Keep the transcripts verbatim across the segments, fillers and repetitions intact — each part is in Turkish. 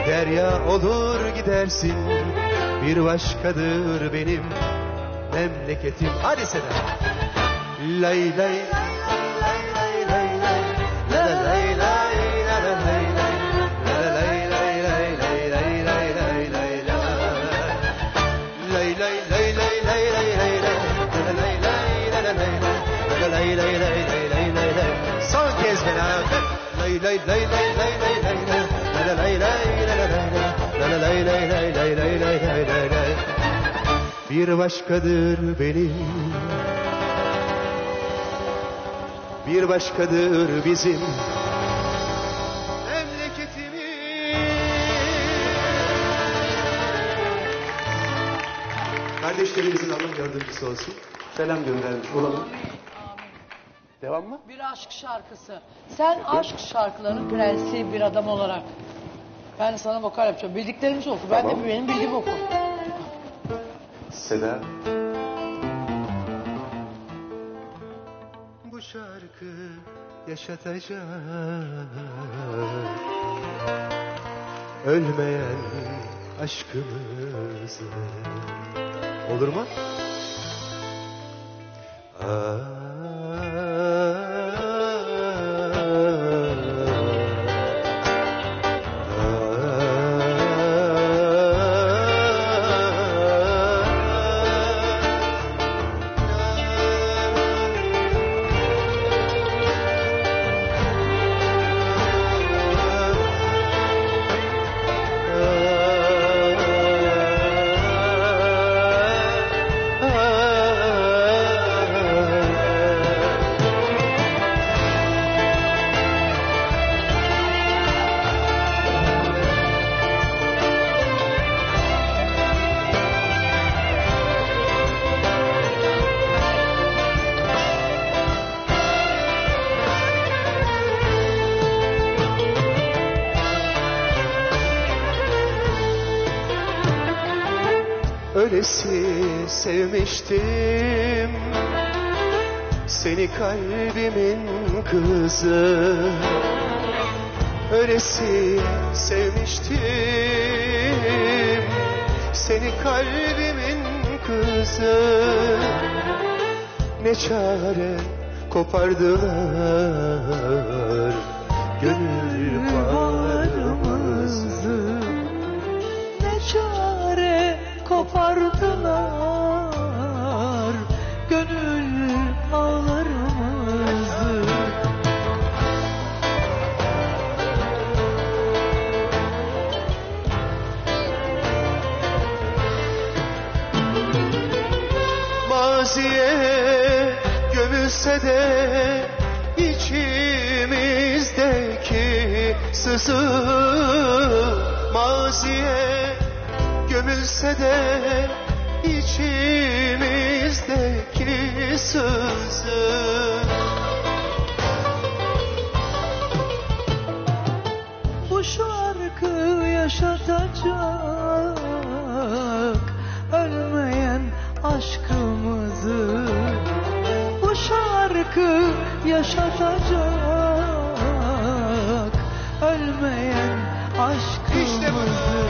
derya olur gidersin. Bir başkadır benim memleketim. Hadi Seda. Lay lay son kez beraber. Lay lay lay lay lay lay lay lay lay lay lay lay lay lay lay. Bir başkadır benim, bir başkadır bizim memleketimiz. Kardeşlerimizin Allah yardımcısı olsun. Selam göndermiş olalım. Devam mı? Bir aşk şarkısı. Sen aşk şarkılarının prensi bir adam olarak. Ben sana vokal yapacağım. Bildiklerimizi oku. Ben Tamam. de benim bildiğim oku. Seda. Bu şarkı yaşatacak ölmeyen aşkımızı. Olur mu? Aa. Öylesi sevmiştim seni kalbimin kızı. Öylesi sevmiştim seni kalbimin kızı. Ne çare kopardılar gönül bağlarımızı. Ne çare kopardılar gönül ağlarımızı. Maziye gömülse de içimizdeki sızı, maziye gömülse de içimizdeki sızı. Bu şarkı yaşatacak ölmeyen aşkımızı. Bu şarkı yaşatacak ölmeyen aşkımızı. İşte bu.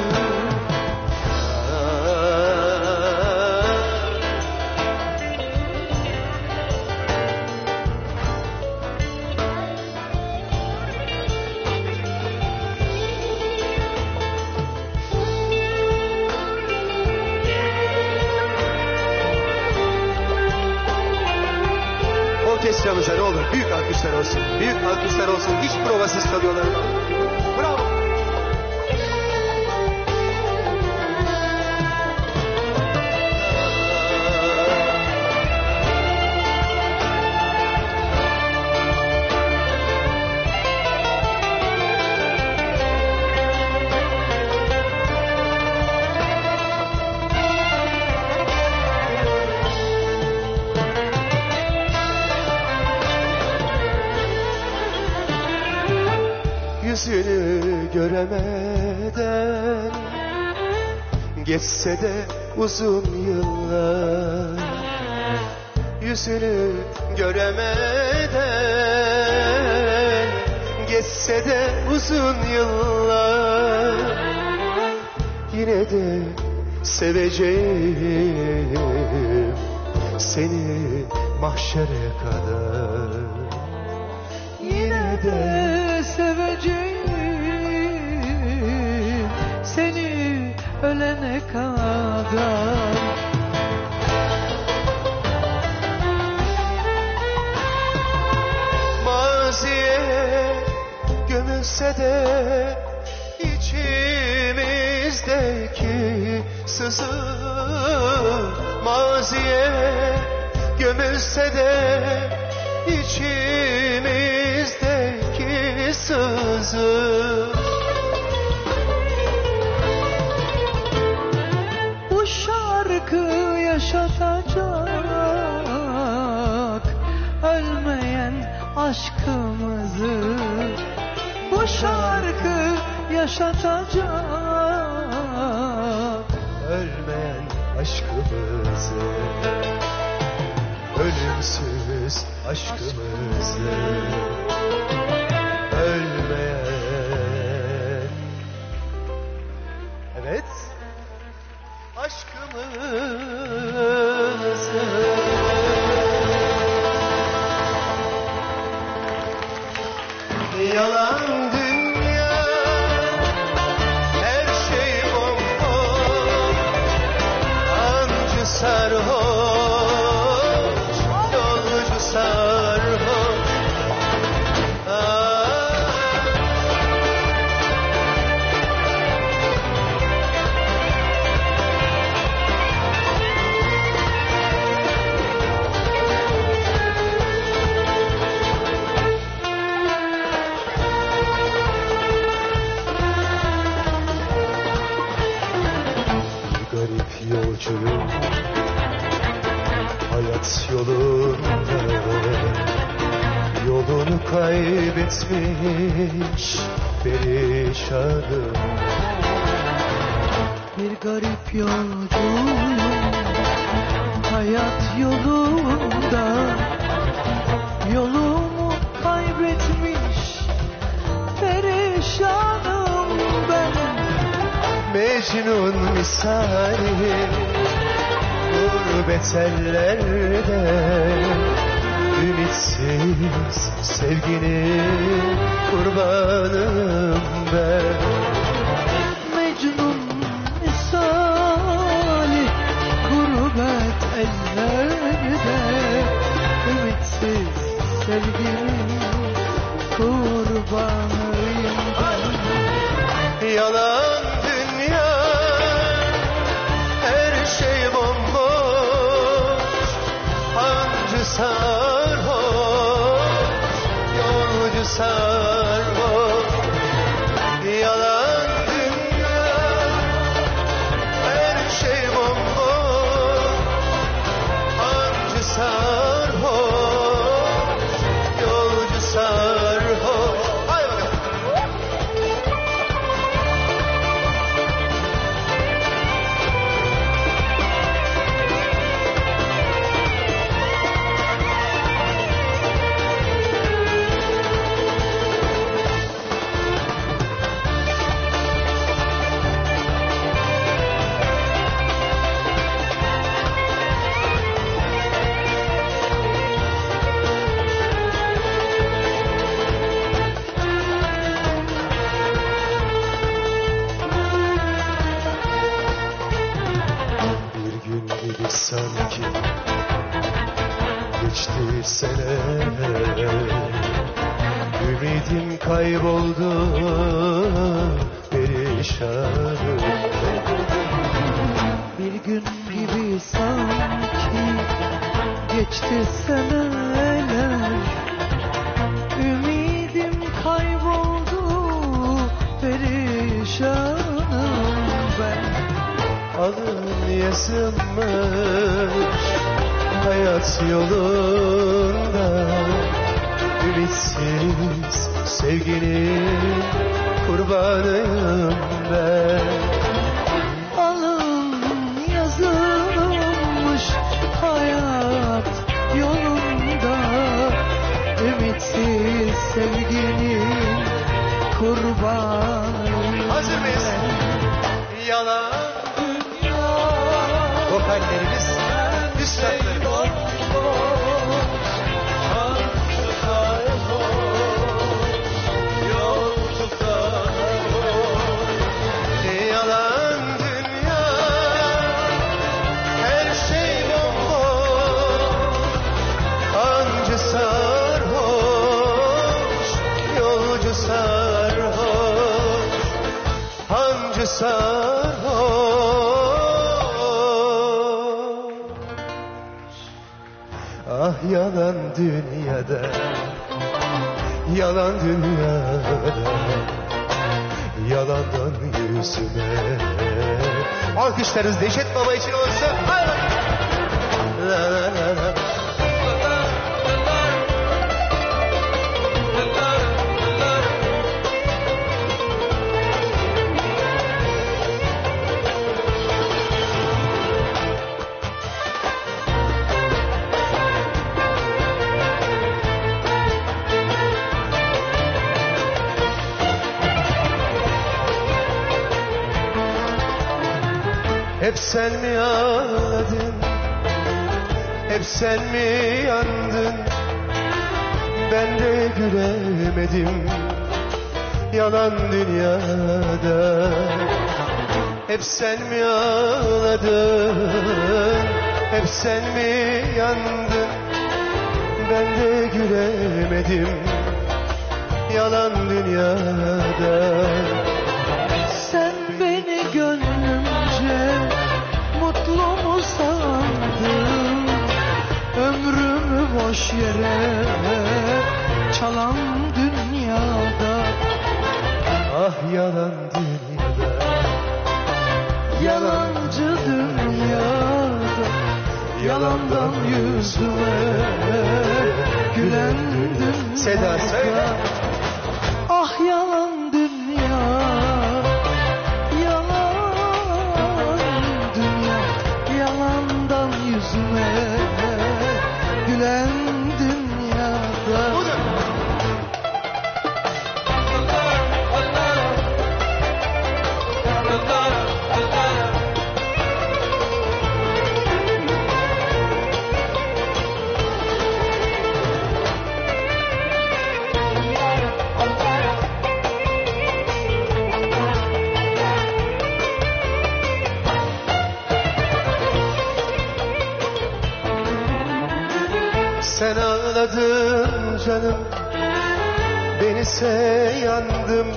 Orkestramıza ne olur büyük alkışlar olsun. Büyük alkışlar olsun. Hiç provasız kalıyorlar. Bravo. Yüzünü göremeden geçse de uzun yıllar. Yüzünü göremeden geçse de uzun yıllar. yine de seveceğim seni mahşere kadar. Yine de seveceğim seni ölene kadar. Maziye gömülse de içimizdeki sızı, maziye gömülse de içimizdeki sızı. Bu şarkı yaşatacak ölmeyen aşkımızı. Bu şarkı yaşatacak Ölmeyen aşkımızı, ölümsüz aşkımızı, ölmeyen, evet, aşkımızı. Yalan dünya, her şey bomboş, ancı sarhoş, yolcu sarhoş. Ah. Garip yolcuyum hayat yolunda, yolunu kaybetmiş perişanım. bir garip yolcuyum hayat yolunda, yolumu kaybetmiş perişanım ben. Mecnun misali gurbet ellerde, ümitsiz sevginin kurbanım ben. Mecnun misali gurbet ellerde, ümitsiz sevginin kurbanıyım ben. Yalan dünya, her şey bomboş, hancı sarhoş, yolcu sarhoş. Yalan dünya, her şey bomboş, hancı sarhoş, yolcu sarhoş. Haydi bakalım. Bir gün gibi sanki geçti seneler, ümidim kayboldu perişanım. Bir gün gibi sanki geçti seneler, ümidim kayboldu perişanım ben. Alın yazılmış hayat yolunda, ümitsiz sevginin kurbanıyım ben. Alın yazılmış hayat yolunda, ümitsiz sevginin kurbanıyım Hazır mıyız? ben. Yalan efendilerimiz, üstadlarımız. Yalan dünya, her şey bomboş, hancı sarhoş, yolcu sarhoş, hancı sarhoş. Ah yalan dünyada, yalan dünyada, yalandan yüzüme. Alkışlarınız Neşet Baba için olsun. Hayır. La la la la. Hep sen mi ağladın, hep sen mi yandın, ben de gülemedim yalan dünyada. Hep sen mi ağladın, hep sen mi yandın, ben de gülemedim yalan dünyada. Sen beni gönlümce mutlu mu sandın? Ömrümü boş yere çalan dünyada. Ah yalan dünyada, Yalancı dünyada, yalandan yüzüme gülen dünyada. Seda söyle. Ah yalan dünya, yalan dünya, yalandan yüzüme gülen dünyada. Sen ağladın canım, benise yandım,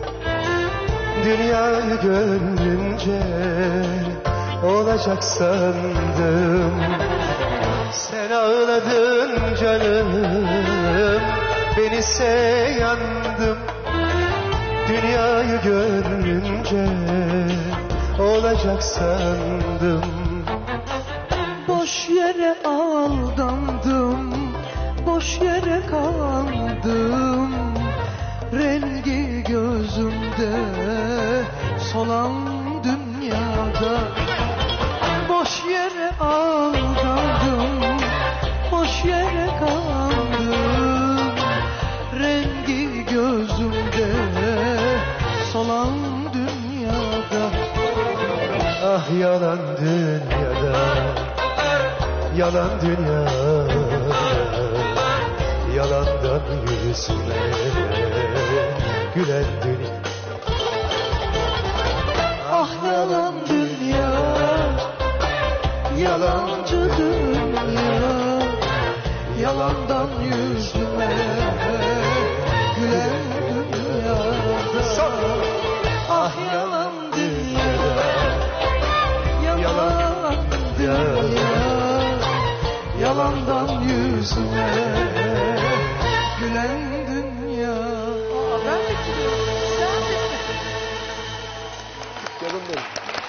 dünyayı gönlünce olacak sandım. Sen ağladın canım, benise yandım, dünyayı gönlünce olacak sandım. Boş yere aldandım, boş yere kandım. Rengi gözümde solan dünyada. Boş yere aldandım, boş yere kandım. Rengi gözümde solan dünyada. Ah yalan dünyada, yalan dünyada, yalandan yüzüme gülen dünya. Ah yalan dünya, yalancı dünya, yalandan yüzüme gülen dünyada. Ah yalan dünya, yalan dünya, yalandan yüzüme gülen dünya. Aa, ben de gidiyorum. Sen de. Canım benim.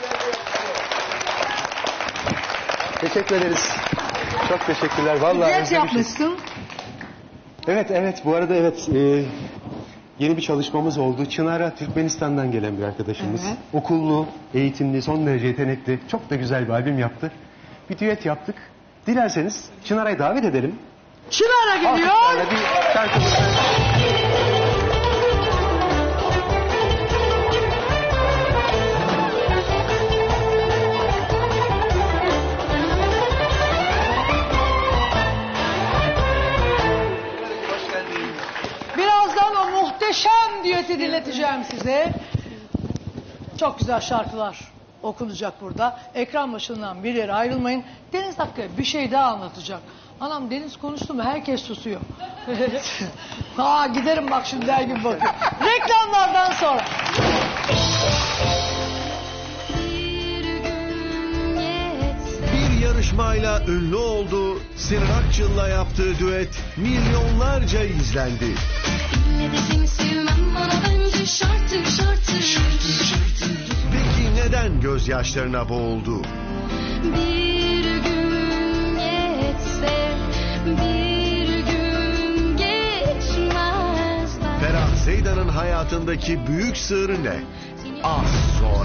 Teşekkür ederiz. Çok teşekkürler. Vallahi Düet özlemişiz. yapmışsın. Evet evet bu arada evet e, yeni bir çalışmamız oldu. Çınar'a Türkmenistan'dan gelen bir arkadaşımız. Evet. Okullu, eğitimli, son derece yetenekli. Çok da güzel bir albüm yaptı. Bir düet yaptık. Dilerseniz Çınar'a davet edelim. Çınar'a geliyor. Alkışlarla bir şarkımızı... size. Çok güzel şarkılar okunacak burada. Ekran başından bir yere ayrılmayın. Deniz Hakkı bir şey daha anlatacak. Anam Deniz konuştu mu herkes susuyor. Ha giderim bak şimdi der gibi bakıyor. Reklamlardan sonra. Bir yarışmayla ünlü oldu. Sinan Akçıl'la yaptığı düet milyonlarca izlendi. Ne dediğimi sevmem bana bence şarttır şarttır. Peki neden gözyaşlarına boğuldu? Bir gün geçse bir gün geçmez. Ferah Zeydan'ın hayatındaki büyük sır ne? Az sonra.